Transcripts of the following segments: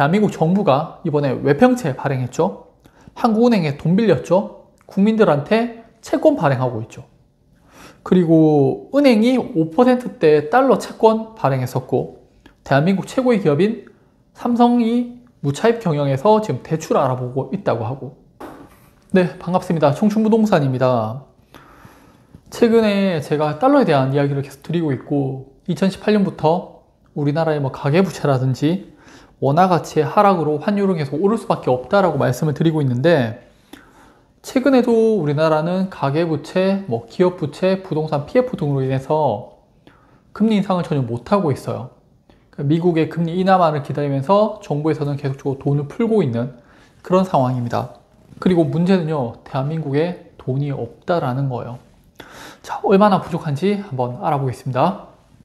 대한민국 정부가 이번에 외평채 발행했죠. 한국은행에 돈 빌렸죠. 국민들한테 채권 발행하고 있죠. 그리고 은행이 5%대 달러 채권 발행했었고, 대한민국 최고의 기업인 삼성이 무차입 경영에서 지금 대출 알아보고 있다고 하고. 네, 반갑습니다. 청춘부동산입니다. 최근에 제가 달러에 대한 이야기를 계속 드리고 있고, 2018년부터 우리나라의 가계부채라든지 원화 가치의 하락으로 환율은 계속 오를 수밖에 없다라고 말씀을 드리고 있는데, 최근에도 우리나라는 가계부채, 기업부채, 부동산 PF 등으로 인해서 금리 인상을 전혀 못하고 있어요. 미국의 금리 인하만을 기다리면서 정부에서는 계속적으로 돈을 풀고 있는 그런 상황입니다. 그리고 문제는요, 대한민국에 돈이 없다라는 거예요. 자, 얼마나 부족한지 한번 알아보겠습니다.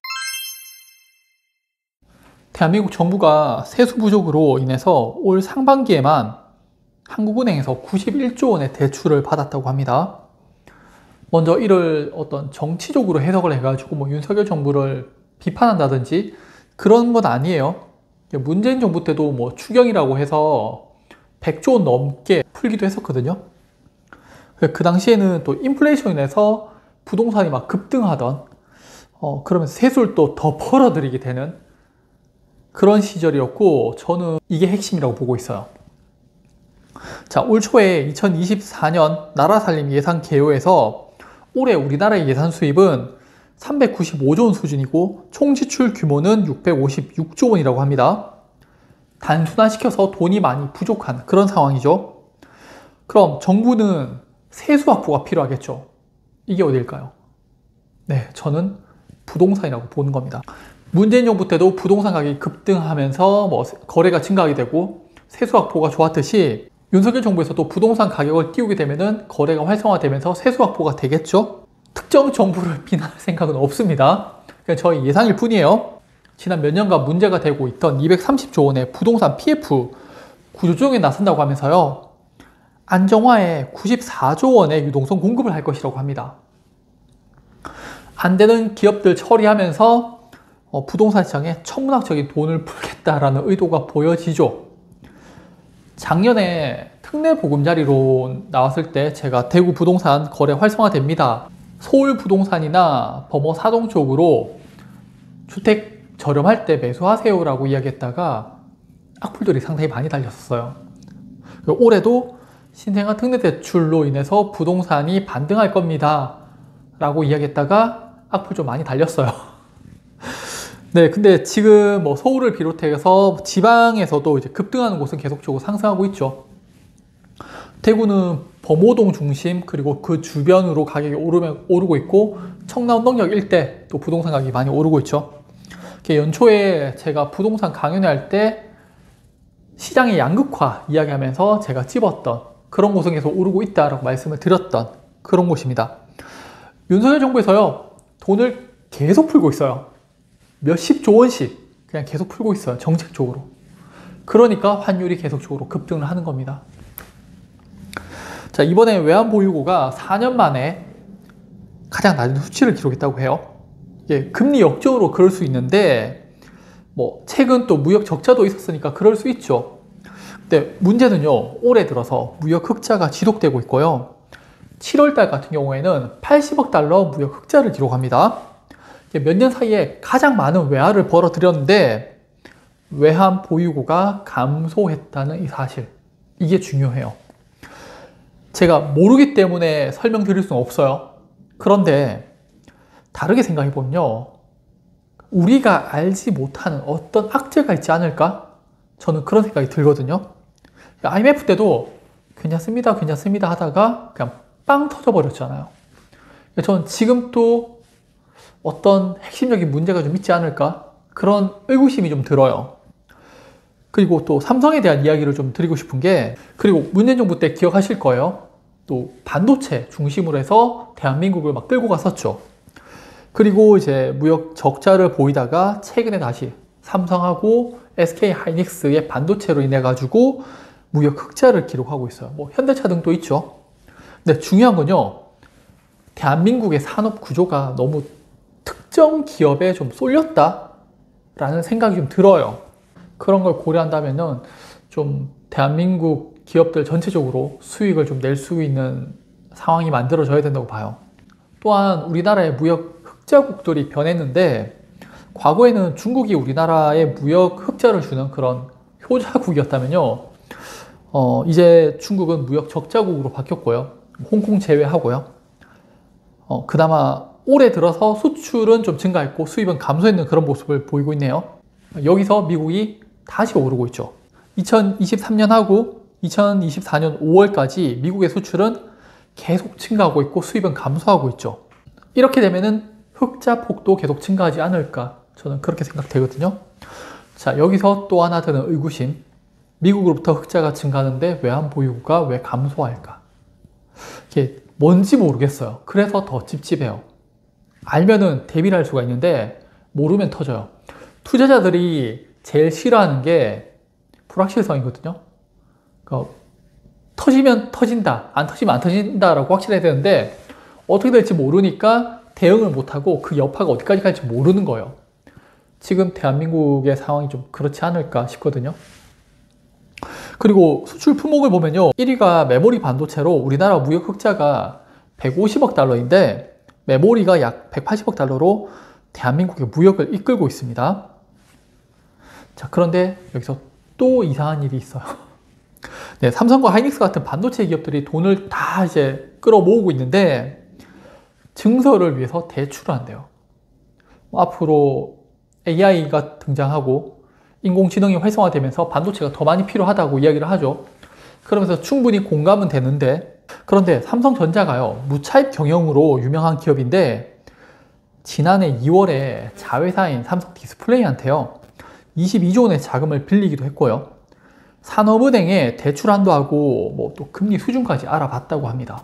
대한민국 정부가 세수 부족으로 인해서 올 상반기에만 한국은행에서 91조 원의 대출을 받았다고 합니다. 먼저 이를 어떤 정치적으로 해석을 해가지고 윤석열 정부를 비판한다든지 그런 건 아니에요. 문재인 정부 때도 추경이라고 해서 100조 원 넘게 풀기도 했었거든요. 그 당시에는 또 인플레이션으로 인해서 부동산이 막 급등하던, 그러면서 세수를 또 더 벌어들이게 되는 그런 시절이었고, 저는 이게 핵심이라고 보고 있어요. 자, 올 초에 2024년 나라살림 예산 개요에서 올해 우리나라의 예산 수입은 395조 원 수준이고 총 지출 규모는 656조 원이라고 합니다. 단순화시켜서 돈이 많이 부족한 그런 상황이죠. 그럼 정부는 세수 확보가 필요하겠죠. 이게 어딜까요? 네, 저는 부동산이라고 보는 겁니다. 문재인 정부 때도 부동산 가격이 급등하면서 거래가 증가하게 되고 세수 확보가 좋았듯이, 윤석열 정부에서도 부동산 가격을 띄우게 되면은 거래가 활성화되면서 세수 확보가 되겠죠? 특정 정부를 비난할 생각은 없습니다. 그냥 저희 예상일 뿐이에요. 지난 몇 년간 문제가 되고 있던 230조 원의 부동산 PF 구조조정에 나선다고 하면서요, 안정화에 94조 원의 유동성 공급을 할 것이라고 합니다. 안 되는 기업들 처리하면서 부동산 시장에 천문학적인 돈을 풀겠다라는 의도가 보여지죠. 작년에 특례 보금자리로 나왔을 때 제가 대구 부동산 거래 활성화됩니다, 서울 부동산이나 범어 사동 쪽으로 주택 저렴할 때 매수하세요 라고 이야기했다가 악플들이 상당히 많이 달렸었어요. 올해도 신생아 특례 대출로 인해서 부동산이 반등할 겁니다 라고 이야기했다가 악플 좀 많이 달렸어요. 네, 근데 지금 서울을 비롯해서 지방에서도 이제 급등하는 곳은 계속적으로 상승하고 있죠. 대구는 범오동 중심 그리고 그 주변으로 가격이 오르고 있고, 청라 운동역 일대 또 부동산 가격이 많이 오르고 있죠. 연초에 제가 부동산 강연회 할 때 시장의 양극화 이야기하면서 제가 찝었던 그런 곳은 계속 오르고 있다라고 말씀을 드렸던 그런 곳입니다. 윤석열 정부에서요, 돈을 계속 풀고 있어요. 몇십조 원씩 그냥 계속 풀고 있어요, 정책적으로. 그러니까 환율이 계속적으로 급등을 하는 겁니다. 자, 이번에 외환보유고가 4년 만에 가장 낮은 수치를 기록했다고 해요. 이게 금리 역전으로 그럴 수 있는데, 최근 또 무역 적자도 있었으니까 그럴 수 있죠. 근데 문제는요, 올해 들어서 무역 흑자가 지속되고 있고요. 7월달 같은 경우에는 80억 달러 무역 흑자를 기록합니다. 몇 년 사이에 가장 많은 외화를 벌어들였는데 외환 보유고가 감소했다는 이 사실, 이게 중요해요. 제가 모르기 때문에 설명드릴 수는 없어요. 그런데 다르게 생각해보면요, 우리가 알지 못하는 어떤 악재가 있지 않을까? 저는 그런 생각이 들거든요. IMF 때도 괜찮습니다 하다가 그냥 빵 터져버렸잖아요. 저는 지금 또 어떤 핵심적인 문제가 좀 있지 않을까? 그런 의구심이 좀 들어요. 그리고 또 삼성에 대한 이야기를 좀 드리고 싶은 게, 그리고 문재인 정부 때 기억하실 거예요. 또 반도체 중심으로 해서 대한민국을 막 끌고 갔었죠. 그리고 이제 무역 적자를 보이다가 최근에 다시 삼성하고 SK 하이닉스의 반도체로 인해 가지고 무역 흑자를 기록하고 있어요. 현대차 등도 있죠. 근데 중요한 건요, 대한민국의 산업 구조가 너무 특정 기업에 좀 쏠렸다라는 생각이 좀 들어요. 그런 걸 고려한다면은 좀 대한민국 기업들 전체적으로 수익을 좀 낼 수 있는 상황이 만들어져야 된다고 봐요. 또한 우리나라의 무역 흑자국들이 변했는데 과거에는 중국이 우리나라에 무역 흑자를 주는 그런 효자국이었다면요. 이제 중국은 무역 적자국으로 바뀌었고요. 홍콩 제외하고요. 그나마 올해 들어서 수출은 좀 증가했고 수입은 감소했는 그런 모습을 보이고 있네요. 여기서 미국이 다시 오르고 있죠. 2023년하고 2024년 5월까지 미국의 수출은 계속 증가하고 있고 수입은 감소하고 있죠. 이렇게 되면은 흑자 폭도 계속 증가하지 않을까 저는 그렇게 생각되거든요. 자, 여기서 또 하나 드는 의구심. 미국으로부터 흑자가 증가하는데 외환보유고가 왜 감소할까? 이게 뭔지 모르겠어요. 그래서 더 찝찝해요. 알면은 대비를 할 수가 있는데 모르면 터져요. 투자자들이 제일 싫어하는 게 불확실성이거든요. 그러니까 터지면 터진다, 안 터지면 안 터진다라고 확실해야 되는데 어떻게 될지 모르니까 대응을 못하고 그 여파가 어디까지 갈지 모르는 거예요. 지금 대한민국의 상황이 좀 그렇지 않을까 싶거든요. 그리고 수출 품목을 보면요. 1위가 메모리 반도체로 우리나라 무역 흑자가 150억 달러인데 메모리가 약 180억 달러로 대한민국의 무역을 이끌고 있습니다. 자, 그런데 여기서 또 이상한 일이 있어요. 네, 삼성과 하이닉스 같은 반도체 기업들이 돈을 다 이제 끌어모으고 있는데 증설을 위해서 대출을 한대요. 앞으로 AI가 등장하고 인공지능이 활성화되면서 반도체가 더 많이 필요하다고 이야기를 하죠. 그러면서 충분히 공감은 되는데 그런데 삼성전자가요, 무차입 경영으로 유명한 기업인데 지난해 2월에 자회사인 삼성 디스플레이한테요 22조 원의 자금을 빌리기도 했고요. 산업은행에 대출 한도하고 뭐 또 금리 수준까지 알아봤다고 합니다.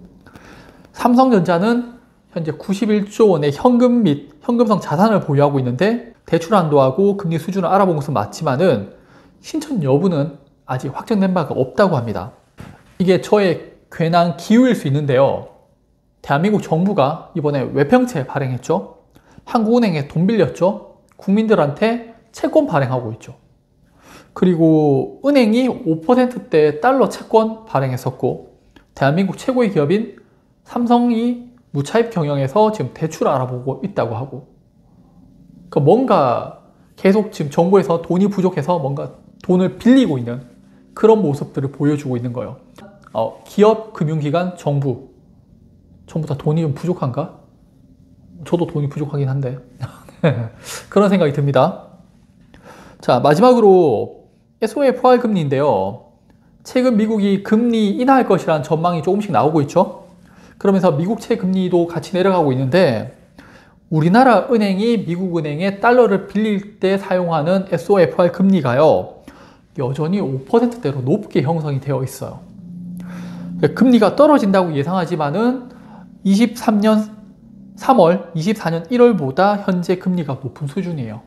삼성전자는 현재 91조 원의 현금 및 현금성 자산을 보유하고 있는데 대출 한도하고 금리 수준을 알아본 것은 맞지만은 신청 여부는 아직 확정된 바가 없다고 합니다. 이게 저의 괜한 기우일 수 있는데요. 대한민국 정부가 이번에 외평채 발행했죠. 한국은행에 돈 빌렸죠. 국민들한테 채권 발행하고 있죠. 그리고 은행이 5%대 달러 채권 발행했었고 대한민국 최고의 기업인 삼성이 무차입 경영에서 지금 대출을 알아보고 있다고 하고 그러니까 뭔가 계속 지금 정부에서 돈이 부족해서 뭔가 돈을 빌리고 있는 그런 모습들을 보여주고 있는 거예요. 기업, 금융기관, 정부 전부 다 돈이 좀 부족한가? 저도 돈이 부족하긴 한데 그런 생각이 듭니다. 자, 마지막으로 SOFR 금리인데요. 최근 미국이 금리 인하할 것이라는 전망이 조금씩 나오고 있죠. 그러면서 미국채 금리도 같이 내려가고 있는데 우리나라 은행이 미국 은행에 달러를 빌릴 때 사용하는 SOFR 금리가요 여전히 5%대로 높게 형성이 되어 있어요. 금리가 떨어진다고 예상하지만은 23년 3월, 24년 1월보다 현재 금리가 높은 수준이에요.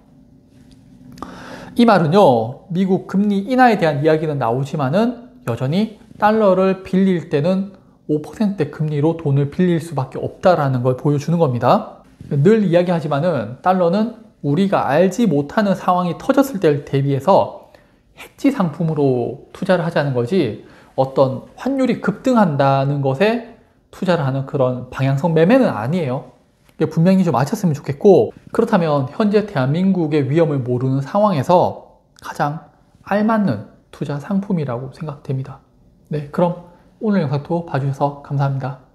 이 말은요, 미국 금리 인하에 대한 이야기는 나오지만은 여전히 달러를 빌릴 때는 5%대 금리로 돈을 빌릴 수밖에 없다라는 걸 보여주는 겁니다. 늘 이야기하지만은 달러는 우리가 알지 못하는 상황이 터졌을 때를 대비해서 해지 상품으로 투자를 하자는 거지 어떤 환율이 급등한다는 것에 투자를 하는 그런 방향성 매매는 아니에요. 분명히 좀 아셨으면 좋겠고 그렇다면 현재 대한민국의 위험을 모르는 상황에서 가장 알맞는 투자 상품이라고 생각됩니다. 네, 그럼 오늘 영상도 봐주셔서 감사합니다.